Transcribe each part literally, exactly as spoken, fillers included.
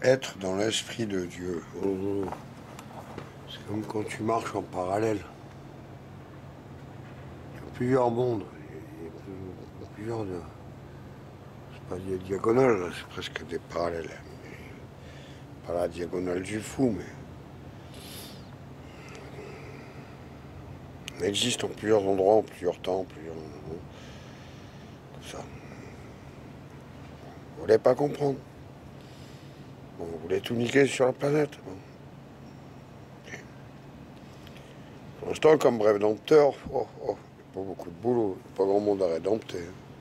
être dans l'esprit de Dieu. C'est comme quand tu marches en parallèle. Il y a plusieurs mondes. Il y a plusieurs... C'est pas des diagonales, c'est presque des parallèles. Mais pas la diagonale du fou, mais... On existe en plusieurs endroits, en plusieurs temps, en plusieurs... Tout ça. Vous voulez pas comprendre. Bon, vous voulez tout niquer sur la planète. Bon. Okay. Pour l'instant, comme rédempteur, oh, oh, pas beaucoup de boulot, pas grand monde à rédempter.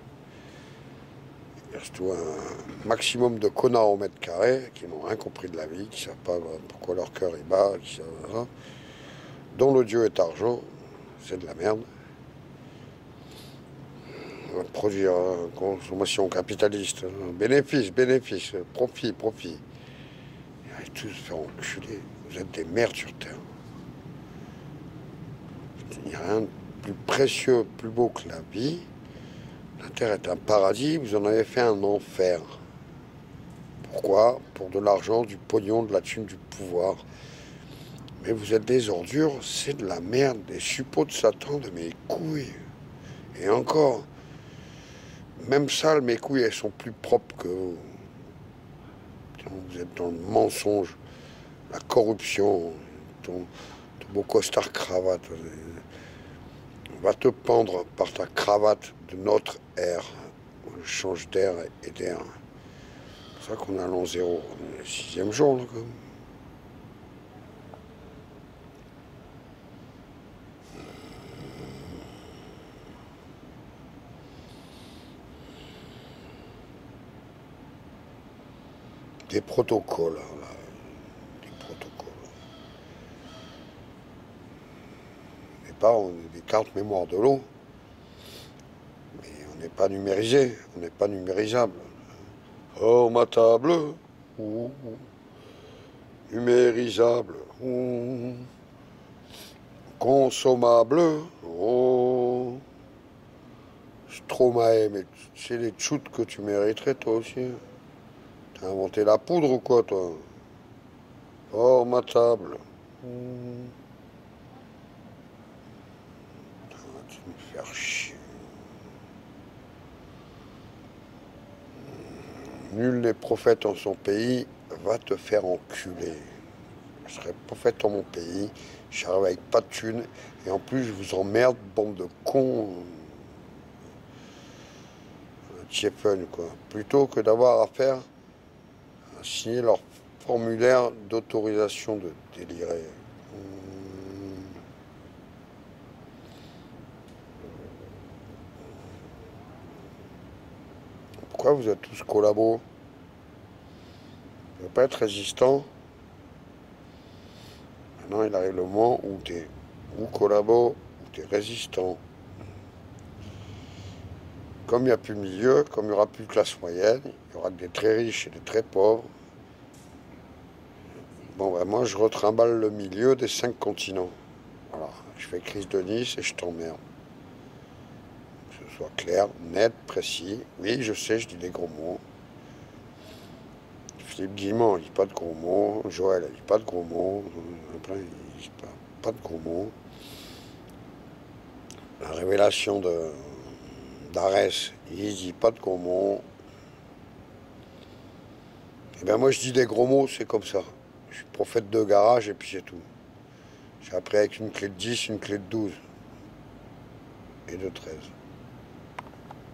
Il reste tout un maximum de connards au mètre carré qui n'ont rien compris de la vie, qui ne savent pas pourquoi leur cœur est bas, qui savent, dont le Dieu est argent, c'est de la merde. On va produire euh, consommation capitaliste, hein, bénéfice, bénéfice, profit, profit. Ils allaient tous se faire enculer. Vous êtes des merdes sur Terre. Il n'y a rien de plus précieux, plus beau que la vie. La Terre est un paradis, vous en avez fait un enfer. Pourquoi? Pour de l'argent, du pognon, de la thune, du pouvoir. Mais vous êtes des ordures, c'est de la merde, des suppôts de Satan, de mes couilles. Et encore, même sales, mes couilles, elles sont plus propres que vous. Vous êtes dans le mensonge, la corruption, ton, ton beau costard cravate. On va te pendre par ta cravate de notre ère. On change d'air et d'air. C'est pour ça qu'on est à l'an zéro. On est le sixième jour, là, quand même. Des protocoles, là. Des protocoles. Et pas, on a des cartes mémoire de l'eau. Mais on n'est pas numérisé, on n'est pas numérisable. Oh, ma table, ouh, numérisable, ouh, consommable, oh, Stromae, mais c'est les tchoutes que tu mériterais toi aussi. T'as inventé la poudre ou quoi, toi? Oh, ma table. Ouh. Putain, tu me fais chier. Nul n'est prophète en son pays, va te faire enculer. Je serai prophète en mon pays, j'arrive avec pas de thunes, et en plus je vous emmerde, bande de cons. Tchefen, quoi. Plutôt que d'avoir à faire à signer leur formulaire d'autorisation de délirer. Pourquoi vous êtes tous collabos? Vous ne pouvez pas être résistant. Maintenant, il arrive le moment où tu es ou collabo, ou tu es résistant. Comme il n'y a plus milieu, comme il n'y aura plus de classe moyenne, il y aura que des très riches et des très pauvres. Bon, ben moi, je retrimballe le milieu des cinq continents. Voilà, je fais crise de Nice et je t'emmerde. Que ce soit clair, net, précis. Oui, je sais, je dis des gros mots. Philippe Guillemot, il dit pas de gros mots. Joël, il dit pas de gros mots. Après, il dit pas, pas de gros mots. La révélation de d'Arès, il dit pas de gros mots. Et bien moi, je dis des gros mots, c'est comme ça. Je suis prophète de garage et puis c'est tout. J'ai appris avec une clé de dix, une clé de douze et de treize.